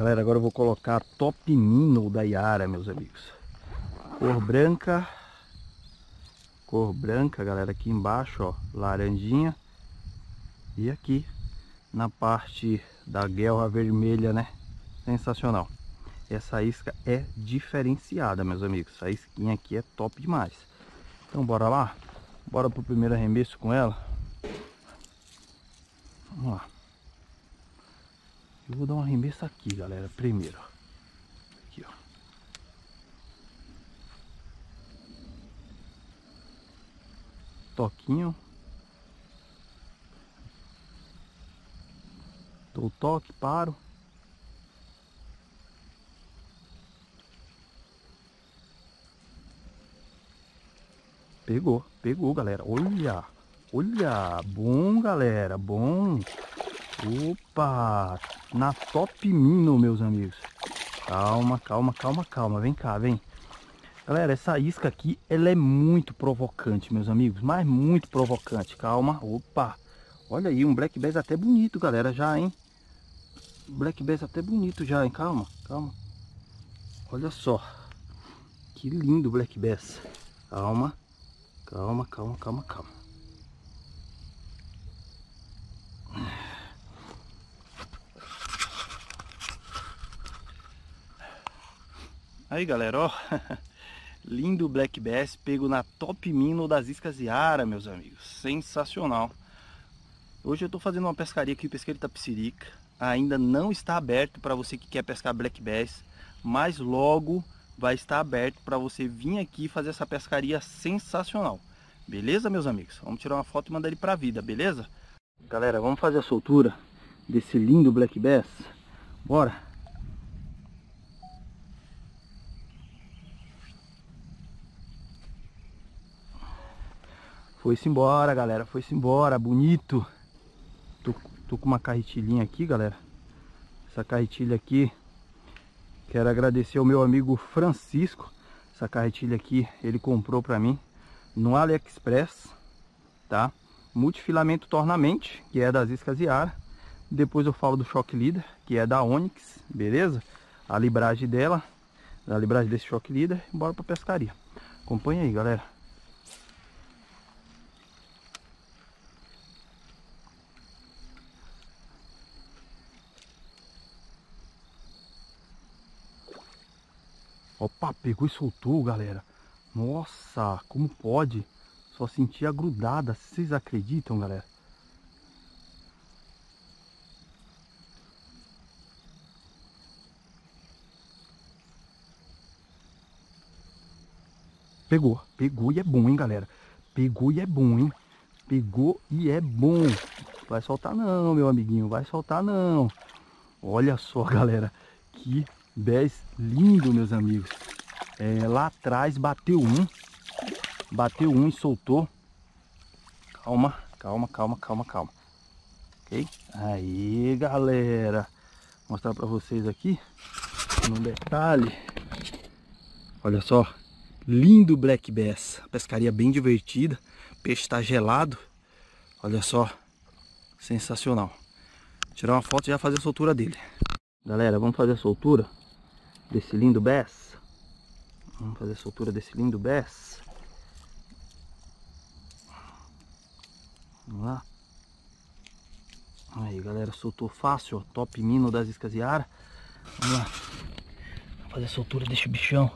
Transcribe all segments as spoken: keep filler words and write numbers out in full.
Galera, agora eu vou colocar a Top Minnow da Yara, meus amigos. Cor branca. Cor branca, galera, aqui embaixo, ó, laranjinha. E aqui, na parte da guelra vermelha, né? Sensacional. Essa isca é diferenciada, meus amigos. Essa isquinha aqui é top demais. Então, bora lá? Bora pro primeiro arremesso com ela. Vamos lá. Eu vou dar um arremesso aqui, galera, primeiro. Aqui, ó. Toquinho. Dou o toque, paro. Pegou, pegou, galera. Olha, olha. Bom, galera, bom. Opa, na Top Minnow, meus amigos. Calma, calma, calma, calma. Vem cá, vem. Galera, essa isca aqui, ela é muito provocante, meus amigos. Mas muito provocante. Calma, opa. Olha aí, um Black Bass até bonito, galera, já, hein. Black Bass até bonito já, hein. Calma, calma. Olha só. Que lindo Black Bass. Calma. Calma, calma, calma, calma. Aí, galera, ó. Lindo Black Bass pego na Top Minnow das iscas Yara, meus amigos. Sensacional. Hoje eu tô fazendo uma pescaria aqui, o pesqueiro Itapecerica. Ainda não está aberto para você que quer pescar Black Bass, mas logo vai estar aberto para você vir aqui fazer essa pescaria sensacional. Beleza, meus amigos? Vamos tirar uma foto e mandar ele para a vida, beleza? Galera, vamos fazer a soltura desse lindo Black Bass. Bora! Foi-se embora, galera. Foi-se embora. Bonito. Tô, tô com uma carretilhinha aqui, galera. Essa carretilha aqui. Quero agradecer ao meu amigo Francisco. Essa carretilha aqui ele comprou pra mim no AliExpress, tá? Multifilamento Tornamente, que é das iscas Yara. Depois eu falo do Shock Leader, que é da Onyx, beleza? A libragem dela, a libragem desse Shock Leader. Bora pra pescaria. Acompanha aí, galera. Opa, pegou e soltou, galera. Nossa, como pode? Só senti a grudada. Vocês acreditam, galera? Pegou, pegou e é bom, hein, galera? Pegou e é bom, hein? Pegou e é bom. Vai soltar não, meu amiguinho. Vai soltar não. Olha só, galera. Que Bass lindo, meus amigos. É, lá atrás bateu um. Bateu um e soltou. Calma, calma, calma, calma, calma. Ok? Aí, galera. Vou mostrar pra vocês aqui. Um detalhe. Olha só. Lindo Black Bass. Pescaria bem divertida. O peixe tá gelado. Olha só. Sensacional. Tirar uma foto e já fazer a soltura dele. Galera, vamos fazer a soltura desse lindo Bass. Vamos fazer a soltura desse lindo Bass. Vamos lá. Aí, galera, soltou fácil, ó. Top Minnow das iscas Yara. Vamos lá. Vamos fazer a soltura desse bichão.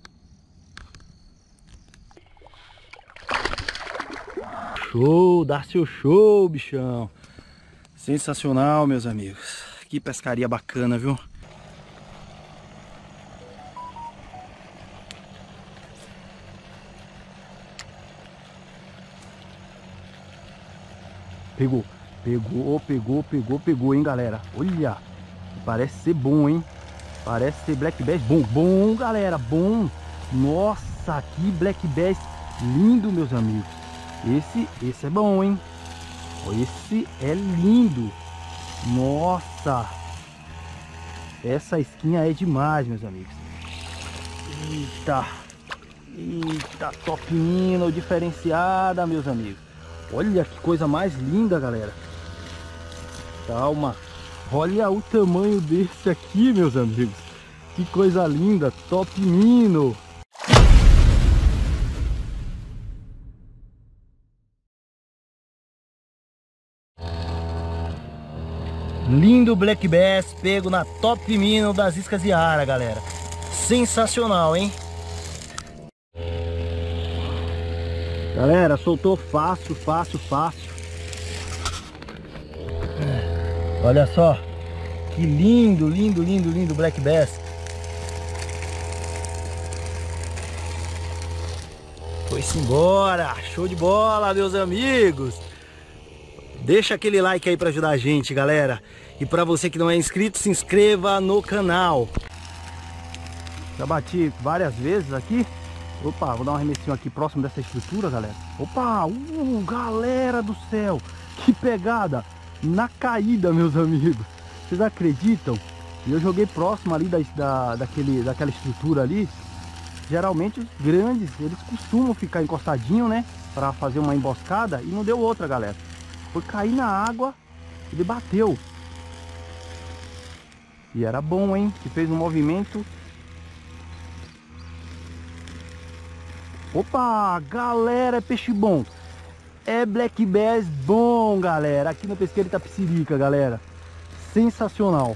Show, dá seu show, bichão. Sensacional, meus amigos. Que pescaria bacana, viu? Pegou, pegou, pegou, pegou, pegou, hein, galera. Olha, parece ser bom, hein. Parece ser Black Bass bom, bom, galera, bom. Nossa, que Black Bass lindo, meus amigos. Esse, esse é bom, hein. Esse é lindo. Nossa, essa esquinha é demais, meus amigos. Eita, eita, Top Minnow diferenciada, meus amigos. Olha que coisa mais linda, galera. Calma, Olha o tamanho desse aqui, meus amigos. Que coisa linda, top mino. Lindo Black Bass pego na top mino das iscas Iara, galera. Sensacional, hein? Galera, soltou fácil, fácil, fácil. Olha só. Que lindo, lindo, lindo, lindo Black Bass. Foi-se embora. Show de bola, meus amigos. Deixa aquele like aí para ajudar a gente, galera. E para você que não é inscrito, se inscreva no canal. Já bati várias vezes aqui. Opa, vou dar um arremessinho aqui próximo dessa estrutura, galera. Opa, uh, galera do céu. Que pegada. Na caída, meus amigos. Vocês acreditam? Eu joguei próximo ali da, da, daquele, daquela estrutura ali. Geralmente os grandes, eles costumam ficar encostadinho, né? Para fazer uma emboscada. E não deu outra, galera. Foi cair na água, ele bateu. E era bom, hein? Que fez um movimento. Opa, galera, é peixe bom. É Black Bass bom, galera. Aqui no Pesqueiro Itapecerica, galera. Sensacional.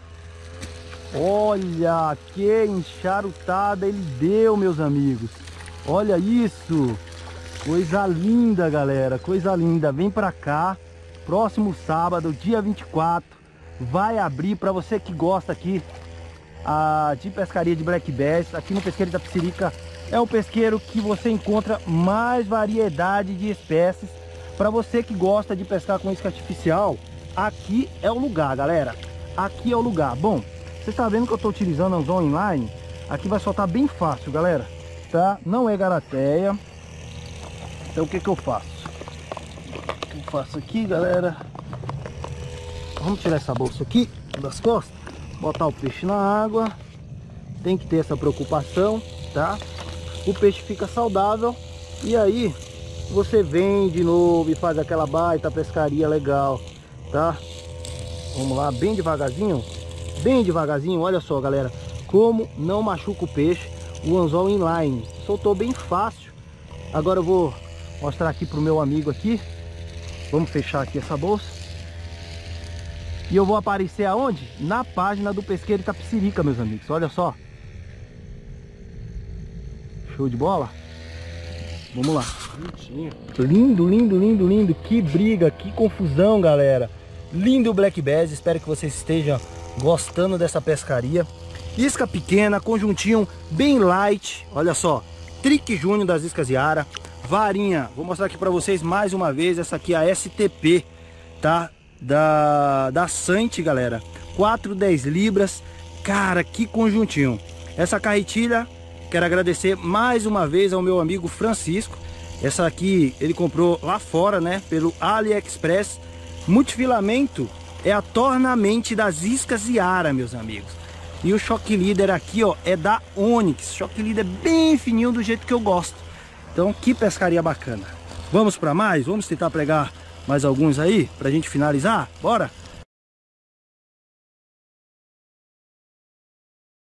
Olha, que encharutada ele deu, meus amigos. Olha isso. Coisa linda, galera, coisa linda. Vem pra cá, próximo sábado, dia vinte e quatro, vai abrir para você que gosta aqui a, de pescaria de Black Bass. Aqui no Pesqueiro Itapecerica é o pesqueiro que você encontra mais variedade de espécies. Para você que gosta de pescar com isca artificial, aqui é o lugar, galera. Aqui é o lugar. Bom, você está vendo que eu estou utilizando anzol inline. Aqui vai soltar bem fácil, galera, tá? Não é garateia. Então o que que eu faço? Eu faço aqui, galera. Vamos tirar essa bolsa aqui das costas, botar o peixe na água. Tem que ter essa preocupação, tá? O peixe fica saudável e aí você vem de novo e faz aquela baita pescaria legal, tá? Vamos lá, bem devagarzinho, bem devagarzinho. Olha só, galera, como não machuca o peixe o anzol inline. Soltou bem fácil. Agora eu vou mostrar aqui pro meu amigo aqui. Vamos fechar aqui essa bolsa. E eu vou aparecer aonde? Na página do Pesqueiro Itapecerica, meus amigos. Olha só. Show de bola. Vamos lá. Lindo, lindo, lindo, lindo. Que briga, que confusão, galera. Lindo Black Bass. Espero que vocês estejam gostando dessa pescaria. Isca pequena, conjuntinho bem light. Olha só. Trick Júnior das iscas Iara. Varinha, vou mostrar aqui para vocês mais uma vez. Essa aqui é a S T P, tá? Da, da Sante, galera. quatro, dez libras. Cara, que conjuntinho. Essa carretilha, quero agradecer mais uma vez ao meu amigo Francisco. Essa aqui ele comprou lá fora, né? Pelo AliExpress. Multifilamento é a tornamente das iscas Iara, meus amigos. E o choque líder aqui, ó, é da Onyx. Choque líder bem fininho, do jeito que eu gosto. Então, que pescaria bacana. Vamos para mais? Vamos tentar pegar mais alguns aí pra gente finalizar? Bora?